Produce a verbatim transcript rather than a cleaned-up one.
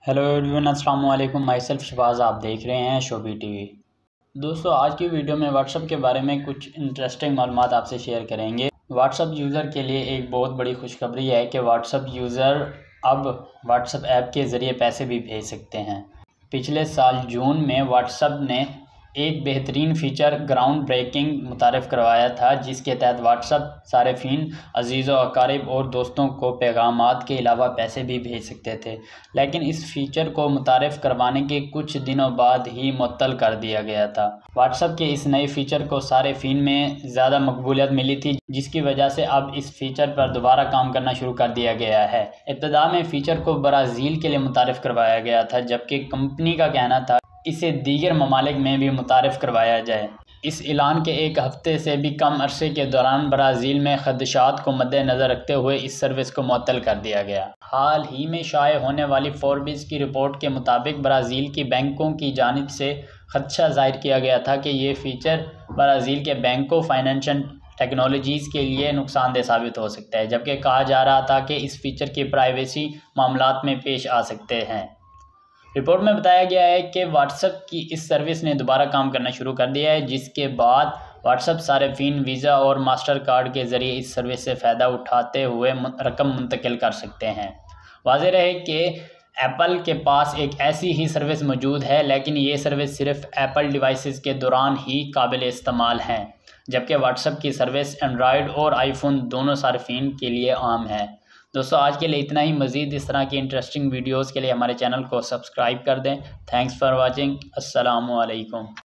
Hello everyone, अस्सलाम वालेकुम। My self Shahbaz, आप देख रहे हैं शोबी टीवी। दोस्तों, आज की वीडियो में व्हाट्सअप के बारे में कुछ इंटरेस्टिंग मालूमात आपसे शेयर करेंगे। व्हाट्सअप यूज़र के लिए एक बहुत बड़ी खुशखबरी है कि व्हाट्सअप यूज़र अब व्हाट्सअप ऐप के ज़रिए पैसे भी भेज सकते हैं। पिछले साल जून में व्हाट्सअप ने एक बेहतरीन फ़ीचर ग्राउंड ब्रेकिंग मुतारफ़ करवाया था, जिसके तहत व्हाट्सअप सारिफिन, अजीज़ व अकारिब और दोस्तों को पैगामात के अलावा पैसे भी भेज सकते थे। लेकिन इस फ़ीचर को मुतारफ़ करवाने के कुछ दिनों बाद ही मुअत्तल कर दिया गया था। व्हाट्सअप के इस नए फ़ीचर को सारिफिन में ज़्यादा मकबूलियत मिली थी, जिसकी वजह से अब इस फ़ीचर पर दोबारा काम करना शुरू कर दिया गया है। इब्तिदा में फ़ीचर को ब्राज़ील के लिए मुतारफ़ करवाया गया था, जबकि कंपनी का कहना था इसे दीगर ममालिक में भी मुतारफ़ करवाया जाए। इस ऐलान के एक हफ़्ते से भी कम अरसे के दौरान ब्राज़ील में ख़दशात को मद्देनज़र रखते हुए इस सर्विस को मुअत्तल कर दिया गया। हाल ही में शाये होने वाली फोर्ब्स की रिपोर्ट के मुताबिक ब्राज़ील की बैंकों की जानिब से ख़दशा ज़ाहिर किया गया था कि ये फ़ीचर ब्राज़ील के बैंकों, फाइनेंशियल टेक्नोलॉजीज़ के लिए नुकसानदेह साबित हो सकता है, जबकि कहा जा रहा था कि इस फ़ीचर की प्राइवेसी मामलात में पेश आ सकते हैं। रिपोर्ट में बताया गया है कि व्हाट्सएप की इस सर्विस ने दोबारा काम करना शुरू कर दिया है, जिसके बाद व्हाट्सएप सारिफिन वीज़ा और मास्टर कार्ड के ज़रिए इस सर्विस से फ़ायदा उठाते हुए रकम मुंतकिल कर सकते हैं। वाज़ेह रहे कि एप्पल के पास एक ऐसी ही सर्विस मौजूद है, लेकिन ये सर्विस सिर्फ एप्पल डिवाइसेस के दौरान ही काबिल इस्तेमाल है, जबकि व्हाट्सएप की सर्विस एंड्रॉयड और आईफोन दोनों सारिफिन के लिए आम है। दोस्तों, आज के लिए इतना ही। मज़ीद इस तरह की इंटरेस्टिंग वीडियोज़ के लिए हमारे चैनल को सब्सक्राइब कर दें। Thanks for watching. अस्सलामु अलैकुम।